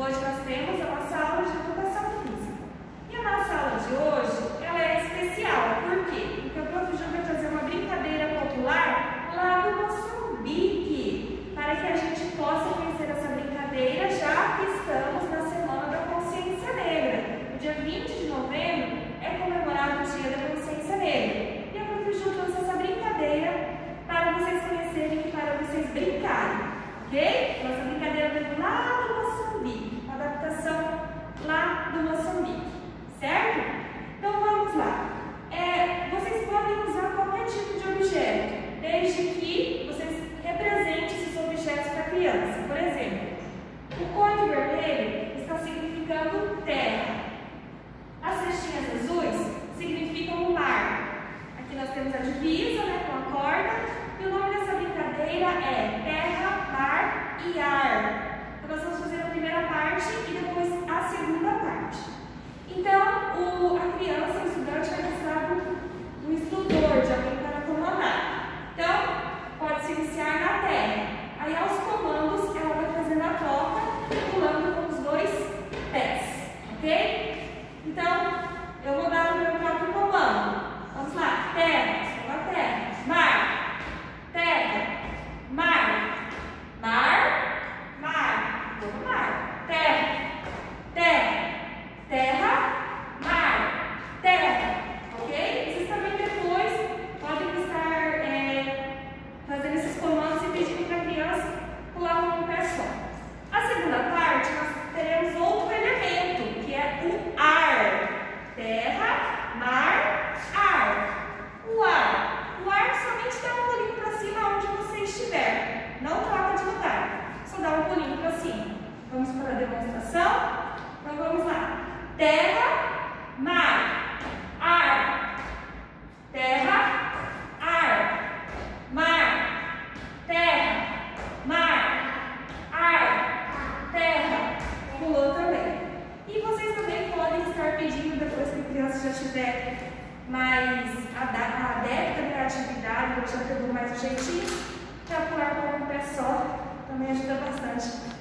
Hoje nós temos a nossa aula de educação física. E a nossa aula de hoje, ela é especial. Por quê? Porque o Prof. Ju vai trazer uma brincadeira popular lá do Moçambique, para que a gente possa conhecer essa brincadeira, já que estamos na Semana da Consciência Negra. No dia 20 de novembro é comemorado o Dia da Consciência Negra. E a Prof. Ju trouxe essa brincadeira para vocês conhecerem e para vocês brincarem, ok? Nossa brincadeira vem lá do Moçambique, uma adaptação lá do Moçambique, certo? Então vamos lá. Vocês podem usar qualquer tipo de objeto, desde que vocês representem esses objetos para a criança. Por exemplo, o cone vermelho está significando terra. As cestinhas azuis significam o mar. Aqui nós temos a divisa, né, com a corda. E o nome dessa brincadeira é terra, mar e ar. Então nós vamos fazer a primeira parte e depois a segunda parte. Então, a criança, o estudante, vai precisar do instrutor, de alguém para comandar. Então, pode se iniciar na terra. Aí, aos comandos, ela vai fazendo a troca, pulando com os dois pés, ok? Então, eu vou dar o meu próprio comando. Vamos lá. Terra, sobe a terra. Mar, terra, mar, mar, mar, vamos mar. Terra, terra, terra, mar, terra, ok? Vocês também depois podem estar fazendo esses comandos e pedindo para a criança pular com um pé só. A segunda parte, nós teremos outro elemento, que é o ar. Terra, mar, ar. O ar somente dá um pulinho para cima onde você estiver. Não troca de lugar, só dá um pulinho para cima. Vamos para a demonstração? Então vamos lá. Terra, mar, ar. Terra, ar. Mar, terra, mar, ar. Terra. Pulou também. E vocês também podem estar pedindo, depois que a criança já estiver mais adepta à atividade, já pegou mais o jeitinho, para pular com um pé só, também ajuda bastante